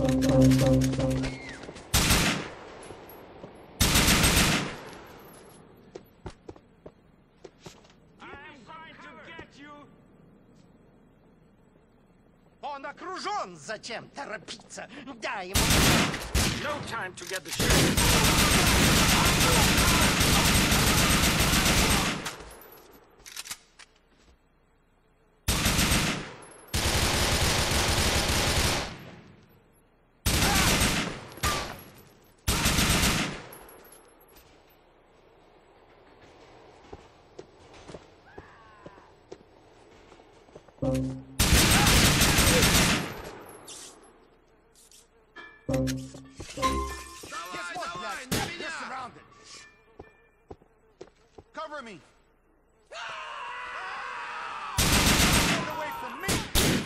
Он окружен! Зачем торопиться? Дай ему... No time to get the shit. You're surrounded. Cover me. Get away from me.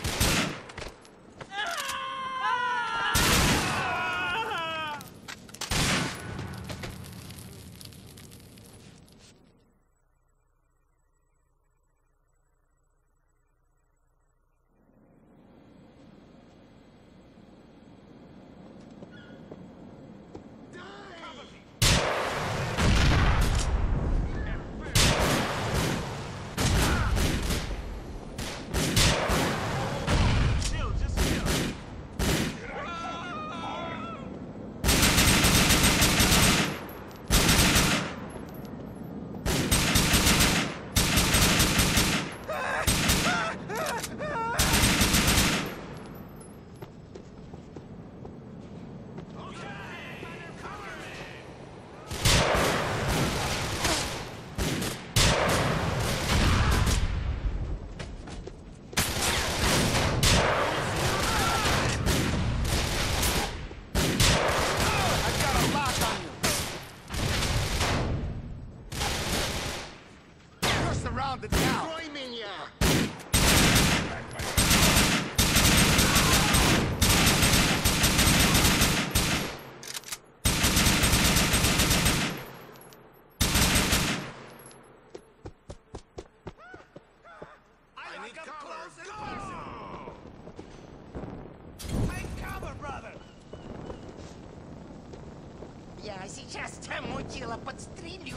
Surrounded now. Destroy меня! I need cover. Go! Take cover, brother. Я сейчас тебя, мудила, подстрелю.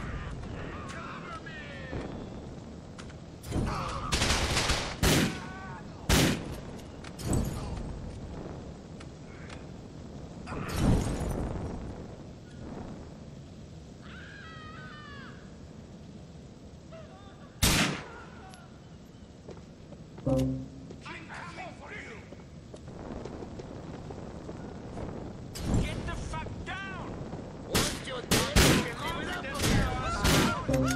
Get the fuck down! Once you're dead, you can live it up for me.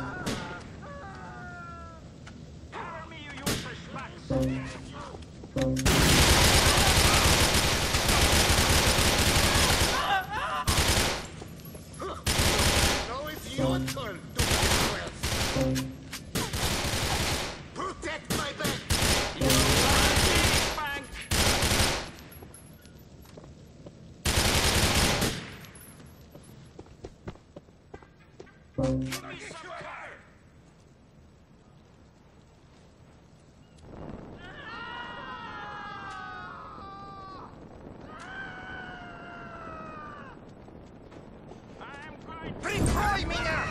Cover me, you useless schmucks! Now it's your turn to get well. Protect my back! Bank! Give me some cover! I'm going to... Прикрой меня!